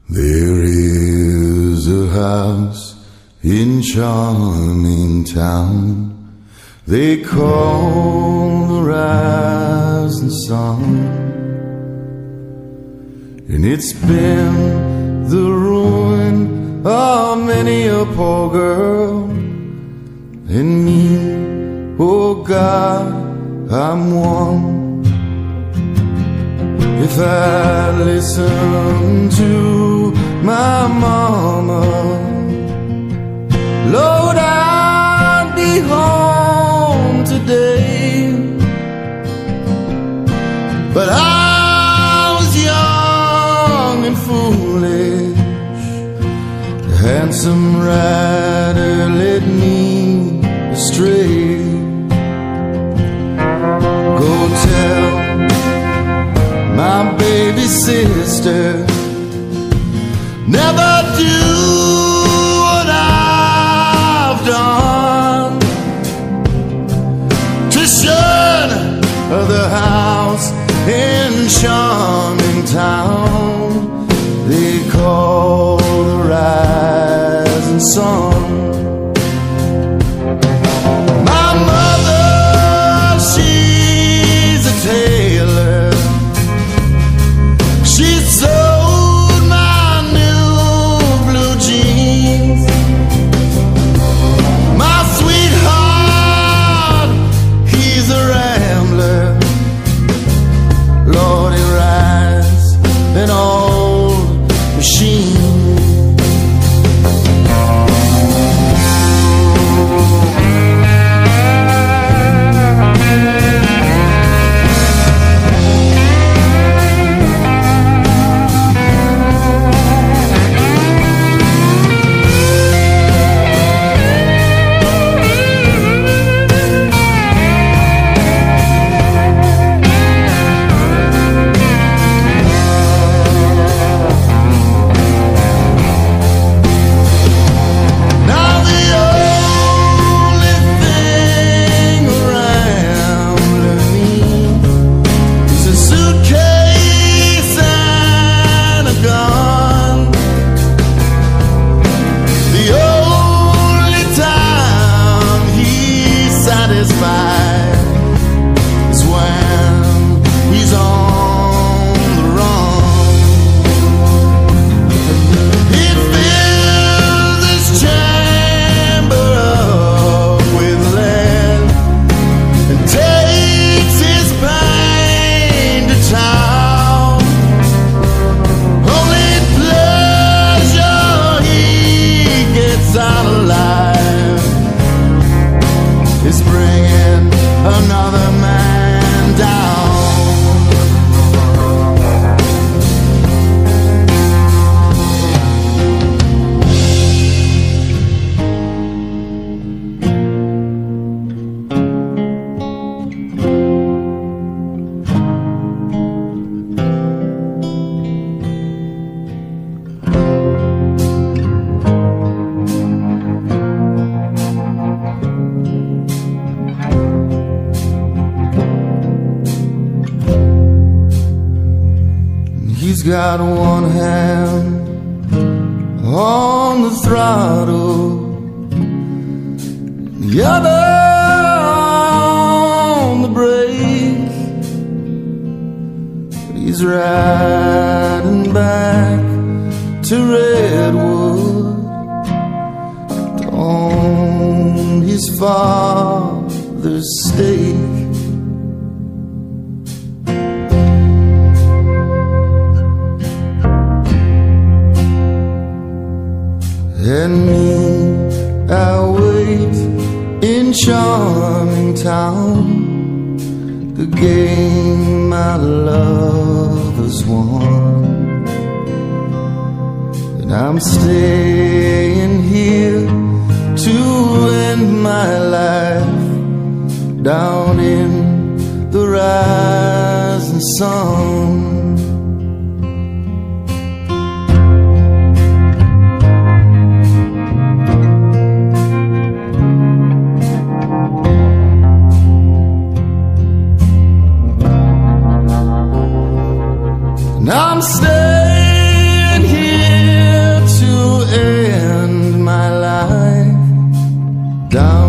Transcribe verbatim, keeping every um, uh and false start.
There is a house in charming town they call the Rising Sun, and it's been the ruin of many a poor girl, and me, oh God, I'm one. If I listen to my mama, Lord, I'd be home today. But I was young and foolish. The handsome rider led me astray. Go tell my baby sister, never do what I've done, to shun the house in charming town they call the Rising Sun. My mother, she's a tailor. She sewed my new blue jeans. My sweetheart, he's a rambler. Lord, he rides an old machine. He's got one hand on the throttle, the other on the brake. He's riding back to Redwood to own his father's stake. And me, I wait in charming town, the game my love has won. And I'm staying here to end my life down in the rising sun. I'm staying here down